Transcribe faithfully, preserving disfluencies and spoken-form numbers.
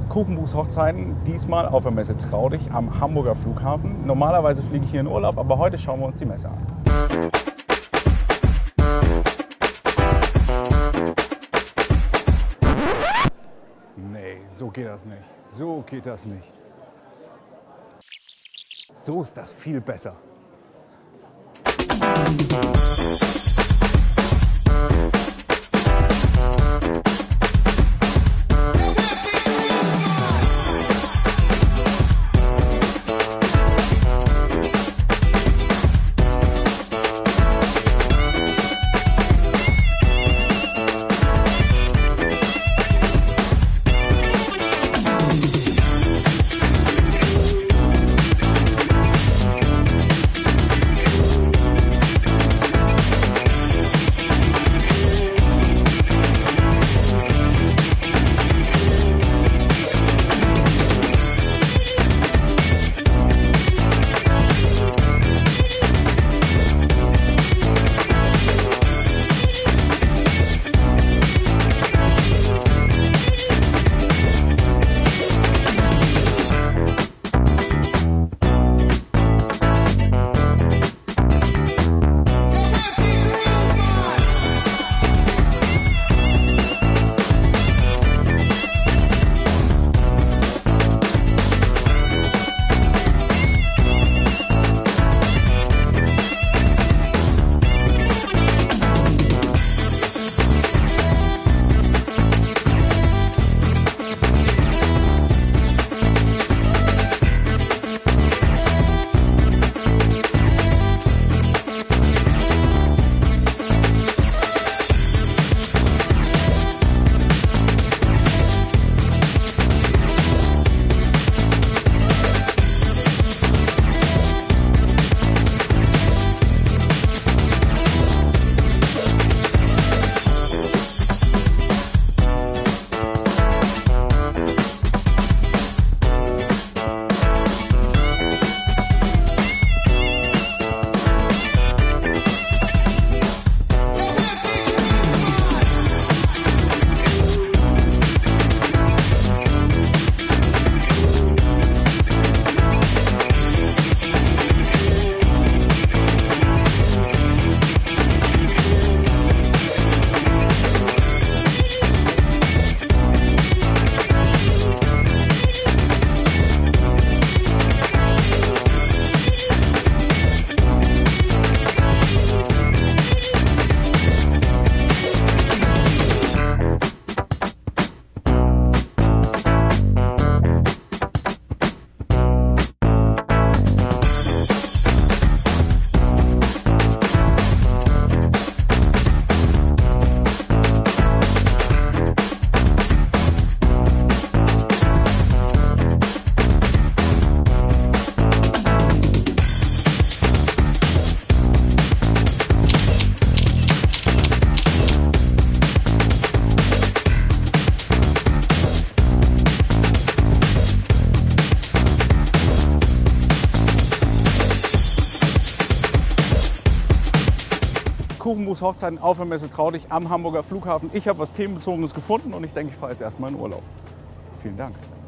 Kuchenbuchs Hochzeiten, diesmal auf der Messe Traudig am Hamburger Flughafen. Normalerweise fliege ich hier in Urlaub, aber heute schauen wir uns die Messe an. Nee, so geht das nicht. So geht das nicht. So ist das viel besser. Kuchenbuchs Hochzeiten auf der Messe Traudig am Hamburger Flughafen. Ich habe was Themenbezogenes gefunden und ich denke, ich fahre jetzt erstmal in Urlaub. Vielen Dank.